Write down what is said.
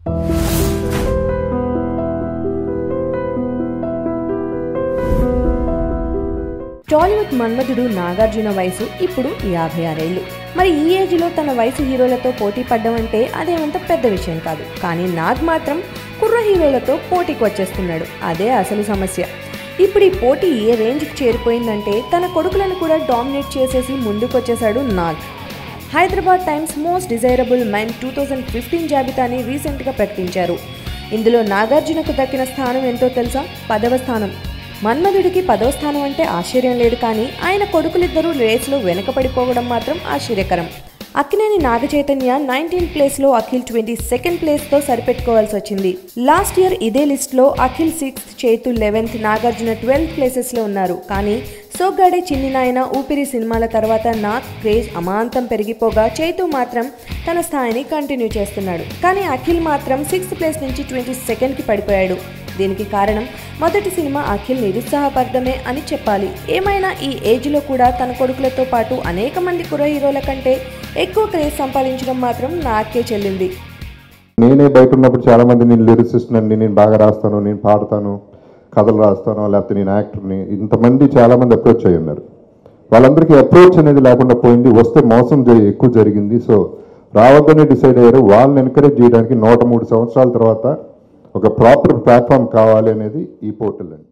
టాలీవుడ్ మన్మధుడు నాగార్జున వయసు ఇప్పుడు 56 ఏళ్లు. మరి ఈ ఏజ్లో తన వయసు హీరోలతో పోటీ పడ్డం అంటే అదేమంత పెద్ద విషయం కాదు. కానీ నాగ్ మాత్రం కుర్ర హీరోలతో పోటీకి వచ్చేస్తున్నాడు. అదే అసలు సమస్య. ఇప్పుడు ఈ పోటీ ఏ రేంజ్కి చేరిపోయిందంటే తన కొడుకులను కూడా డామినేట్ చేసేసి ముందుకొచ్చేశాడు Nag. Hyderabad times most desirable men 2015 జాబితాని రీసెంట్గా ప్రకటించారు. ఇందులో నాగార్జునకు దక్కిన స్థానం ఎంతో తెలుసా? 10వ స్థానం. మన్మధుడికి 10వ స్థానం అంటే ఆశ్చర్యం లేదు, కానీ ఆయన కొడుకులిద్దరూ రేస్లో వెనకపడిపోవడం మాత్రం ఆశ్చర్యకరం. అక్కినేని నాగచైతన్య 19th ప్లేస్లో, అఖిల్ 22nd ప్లేస్తో సరిపెట్టుకోవాల్సి వచ్చింది. లాస్ట్ ఇయర్ ఇదే లిస్ట్లో Akhil 6th, Chaitu 11th, Nagarjuna 12th ప్లేసెస్లో ఉన్నారు. కానీ సోగ్గాడే చిన్ని నాయన, ఊపిరి సినిమాల తర్వాత నాగ్ క్రేజ్ అమాంతం పెరిగిపోగా చైతు మాత్రం తన స్థాయిని కంటిన్యూ చేస్తున్నాడు. కానీ అఖిల్ మాత్రం 6th ప్లేస్ నుంచి 22ndకి పడిపోయాడు. దీనికి కారణం మొదటి సినిమా అఖిల్ నిరుత్సాహపడమే అని చెప్పాలి. ఏమైనా ఈ ఏజ్లో కూడా తన కొడుకులతో పాటు అనేక మంది కుర్ర హీరోల కంటే ఎక్కువ క్రేజ్ సంపాదించడం మాత్రం నాకే చెల్లింది. నేనే బయట ఉన్నప్పుడు చాలా మంది నేను లిరిసిస్ట్ అండి, నేను బాగా రాస్తాను, నేను పాడతాను, కథలు రాస్తాను, లేకపోతే నేను యాక్టర్ని, ఇంతమంది చాలామంది అప్రోచ్ అయ్యి ఉన్నారు. వాళ్ళందరికీ అప్రోచ్ అనేది లేకుండా పోయింది. వస్తే మోసం ఎక్కువ జరిగింది. సో రావద్దని డిసైడ్ అయ్యారు. వాళ్ళని ఎంకరేజ్ చేయడానికి 103 సంవత్సరాల తర్వాత ఒక ప్రాపర్ ప్లాట్ఫామ్ కావాలి అనేది ఈ పోర్టల్ అండి.